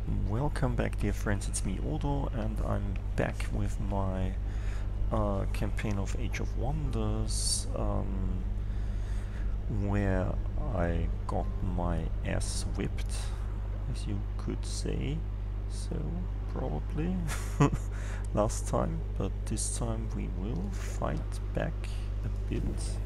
Welcome back, dear friends, it's me Odo, and I'm back with my campaign of Age of Wonders, where I got my ass whipped, as you could say, so probably last time, but this time we will fight back a bit.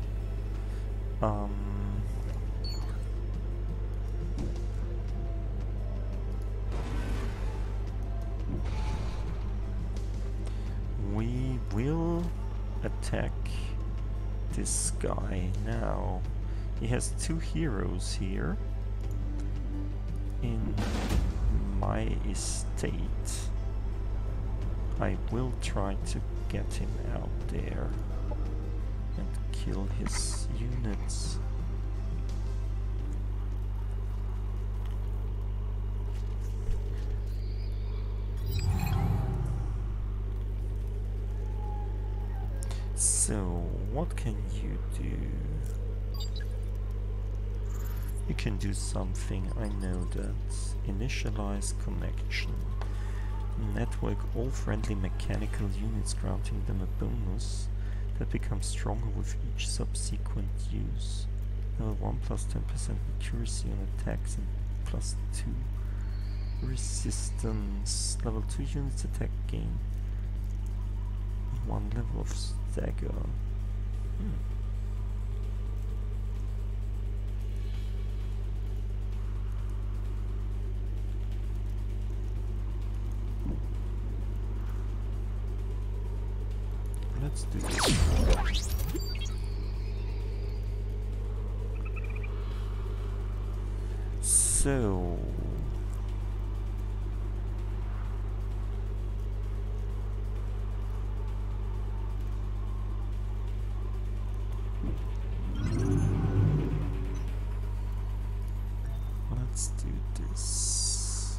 We will attack this guy now. He has two heroes here in my estate. I will try to get him out there and kill his units. So, what can you do? You can do something, I know that. Initialize connection. Network all friendly mechanical units, granting them a bonus that becomes stronger with each subsequent use. Level 1 plus 10% accuracy on attacks and plus 2 resistance. Level 2 units attack gain 1 level of stagger. Let's do this. So let's do this.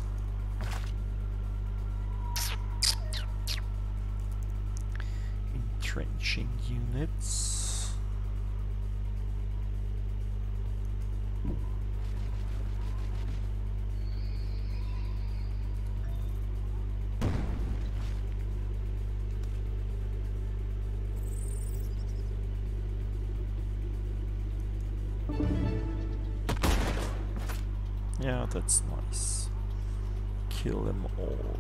Entrenching units. Yeah, that's nice. Kill them all.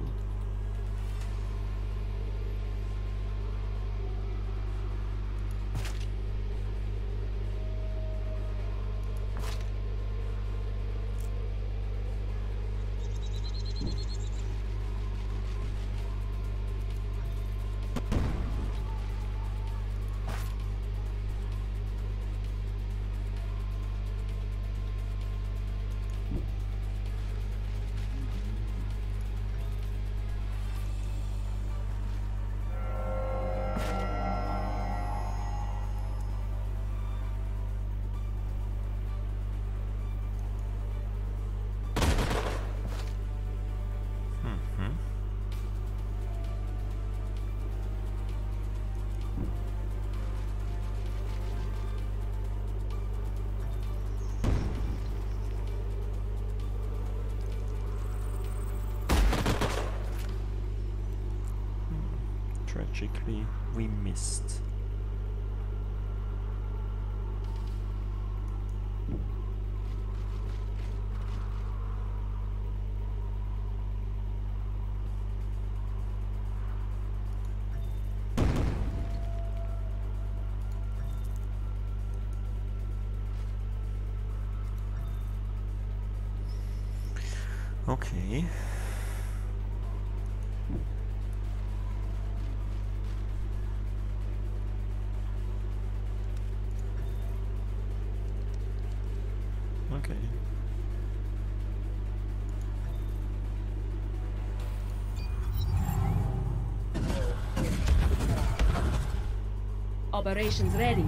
Tragically, we missed. Okay. Okay. Operations ready.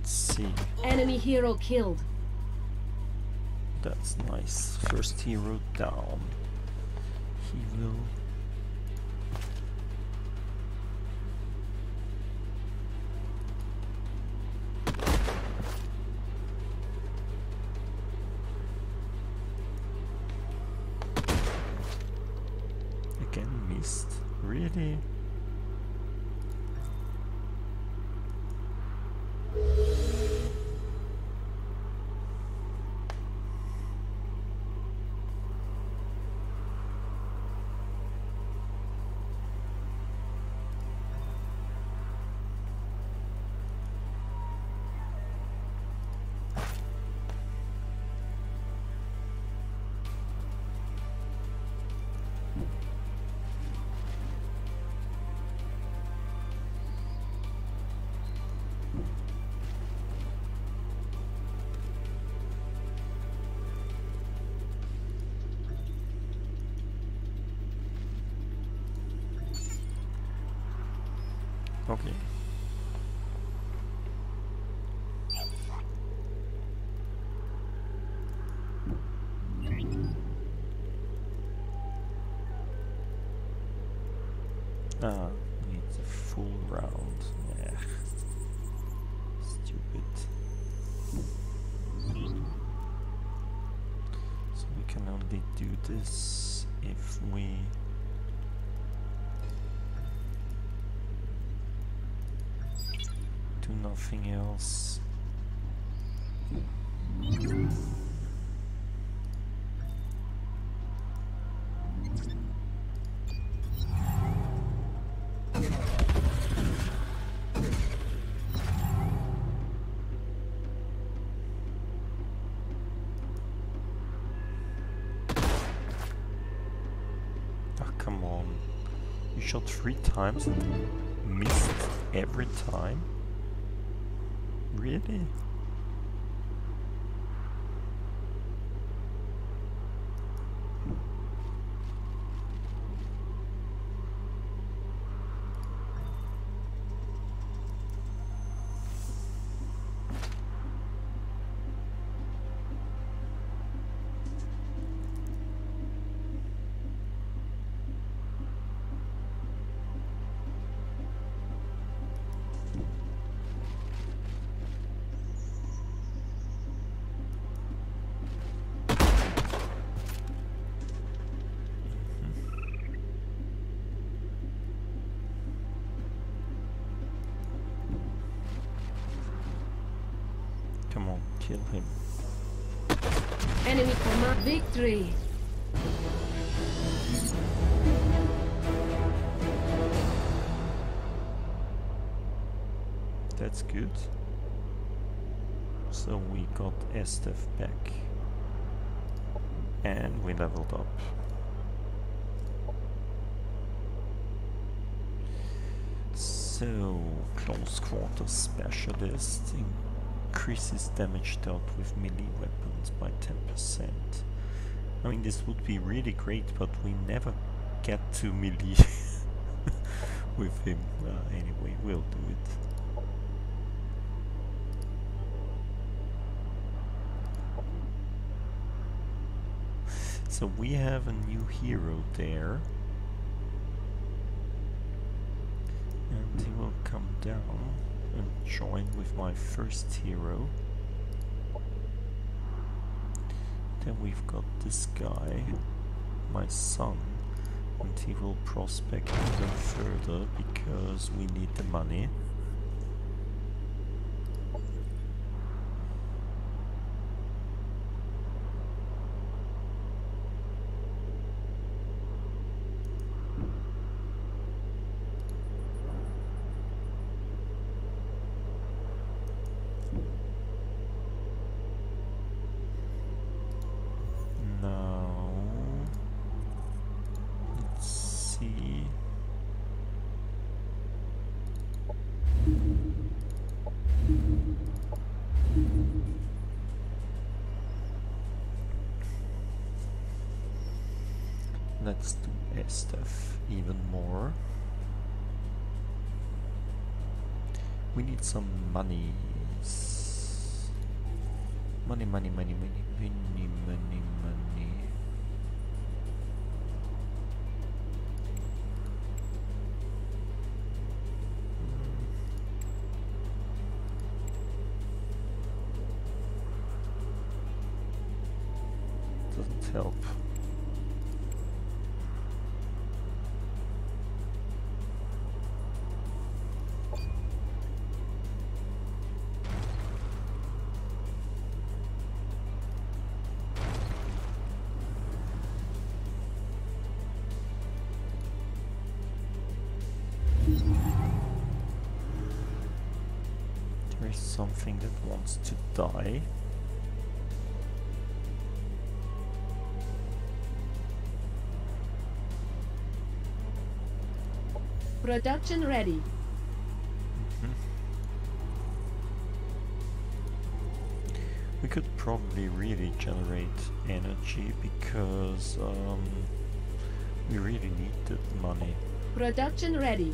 Let's see. Enemy hero killed. That's nice. First hero down. He will... Again missed. Really? Okay. Needs a full round. Yeah. Stupid. So we can only do this if we do nothing else. Come on. You shot 3 times and missed every time? Really? Come on, kill him. Enemy command victory. That's good. So we got Estev back. And we leveled up. So, close quarter specialist increases damage dealt with melee weapons by 10%. I mean, this would be really great, but we never get to melee with him. Anyway, we'll do it. So we have a new hero there. And he will come down and join with my first hero. Then we've got this guy, my son, and he will prospect even further because we need the money. Let's do Estev even more. We need some monies. Money, money, money, money, money, money, money. Doesn't help. There is something that wants to die. Production ready. We could probably really generate energy because we really need the money. Production ready.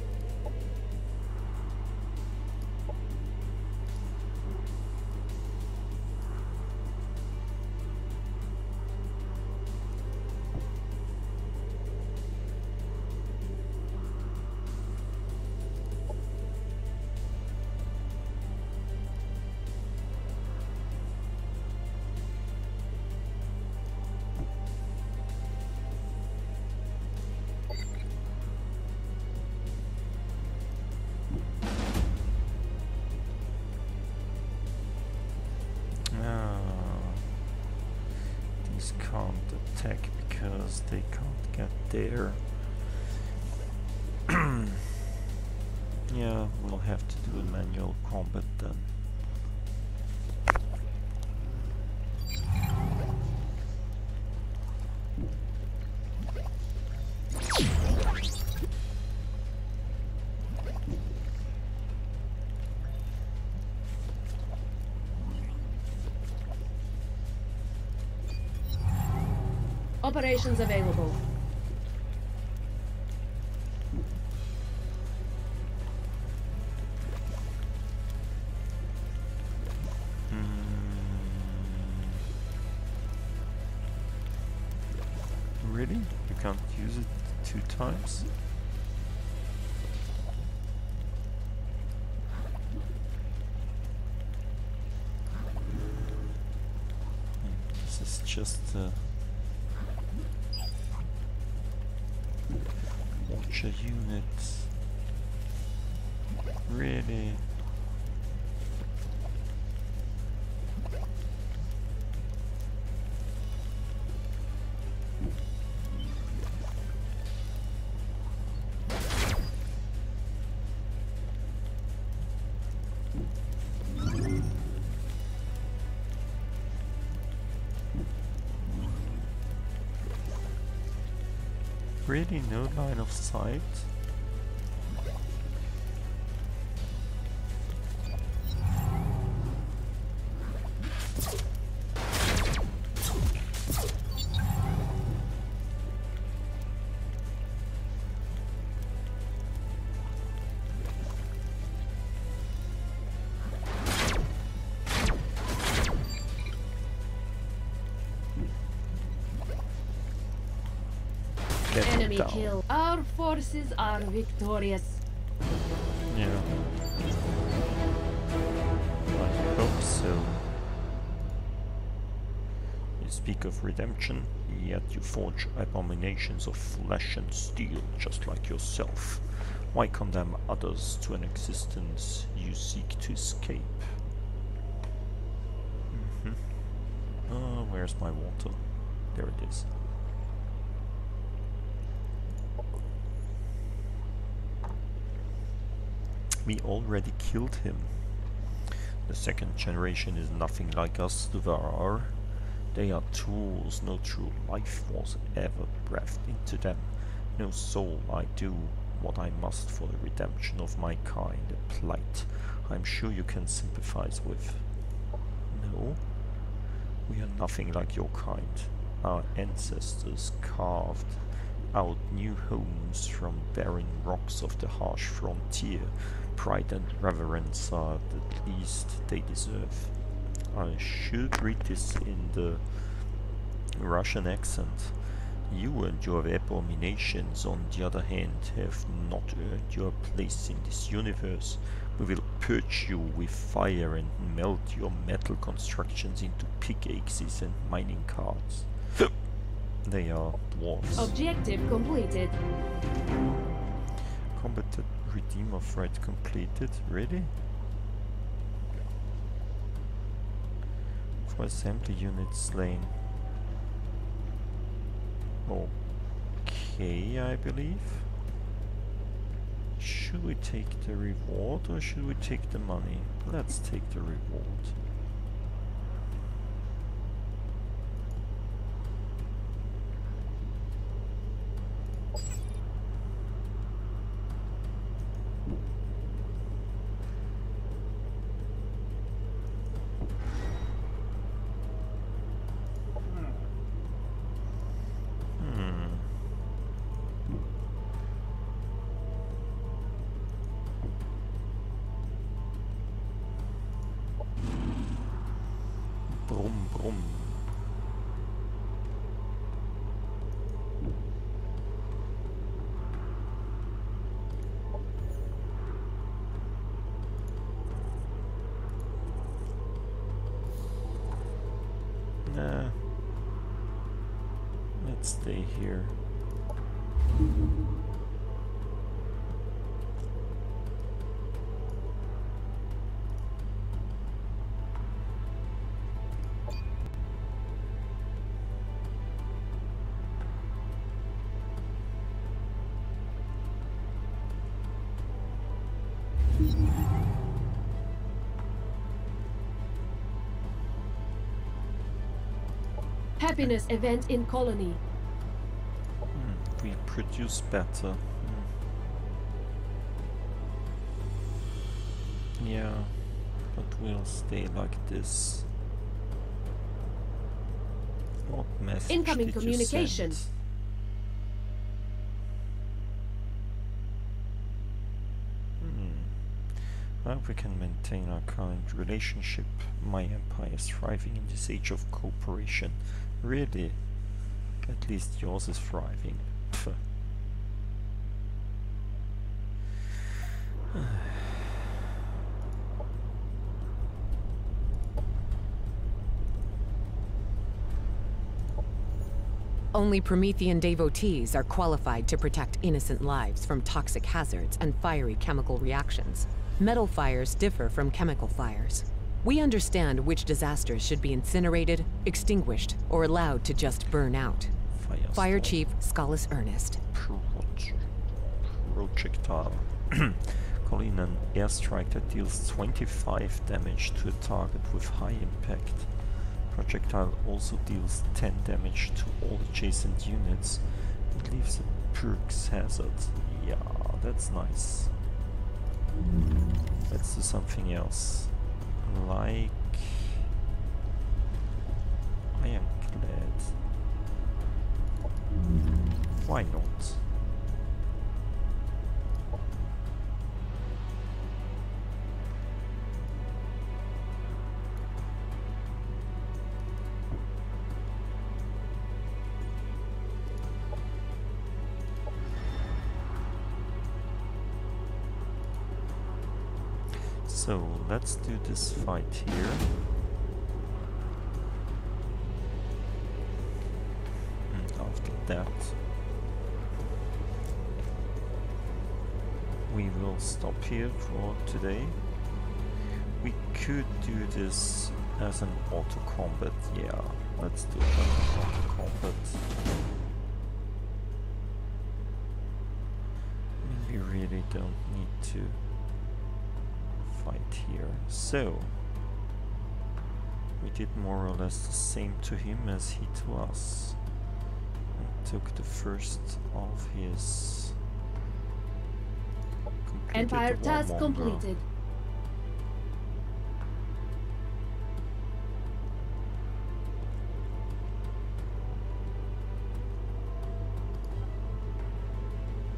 These can't attack because they can't get there. Yeah, we'll have to do a manual combat then. Operations available. Really? You can't use it 2 times? This is just watcher units. Really? Really no line of sight? Enemy kill. Our forces are victorious. Yeah. I hope so. You speak of redemption, yet you forge abominations of flesh and steel, just like yourself. Why condemn others to an existence you seek to escape? Where's my water? There it is. We already killed him. The second generation is nothing like us, Dvar. They are tools, no true life force ever breathed into them. No soul. I do what I must for the redemption of my kind, a plight I'm sure you can sympathize with. No, we are nothing like your kind. Our ancestors carved out new homes from barren rocks of the harsh frontier. Pride and reverence are the least they deserve. I should read this in the Russian accent. You and your abominations, on the other hand, have not earned your place in this universe. We will purge you with fire and melt your metal constructions into pickaxes and mining carts. They are dwarves. Objective completed. Combated Redeemer threat completed. Really? For assembly units slain. Okay, I believe. Should we take the reward or should we take the money? Let's take the reward. Brumm, brumm. Nah. Let's stay here. Happiness event in colony. We produce better. Yeah, but we'll stay like this. What message Incoming did you communication. send? Well, we can maintain our current relationship. My empire is thriving in this age of cooperation. Really? At least yours is thriving. Pfft. Only Promethean devotees are qualified to protect innocent lives from toxic hazards and fiery chemical reactions. Metal fires differ from chemical fires. We understand which disasters should be incinerated, extinguished, or allowed to just burn out. Fire Chief Scholus Ernest. Projectile. Call in an airstrike that deals 25 damage to a target with high impact. Projectile also deals 10 damage to all adjacent units and leaves a perks hazard. Yeah, that's nice. Let's do something else. Like Ironclad. Why not? So let's do this fight here. And after that we will stop here for today. We could do this as an auto combat. Yeah, let's do it as an auto combat. I mean, we really don't need to fight here. So we did more or less the same to him as he to us, and took the first of his Empire task completed.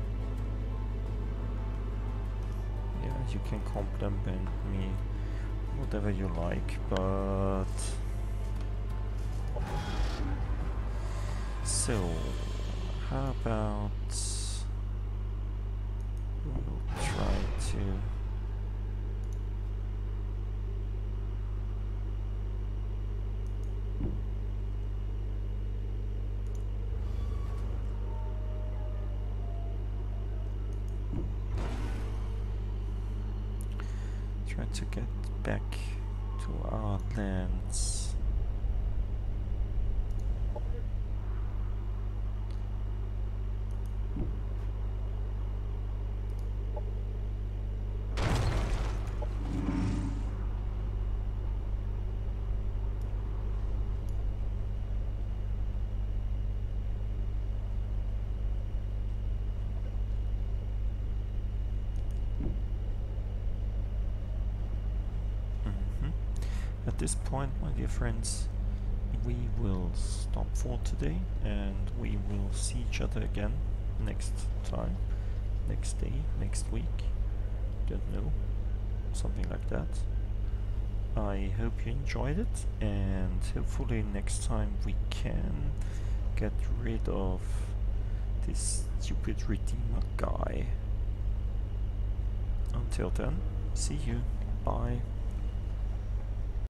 You can compliment me whatever you like, but... So, how about... we'll try to... try to get back to our lands. At this point, my dear friends, we will stop for today and we will see each other again next time, next day, next week, don't know, something like that. I hope you enjoyed it, and hopefully next time we can get rid of this stupid Redeemer guy. Until then, see you, bye.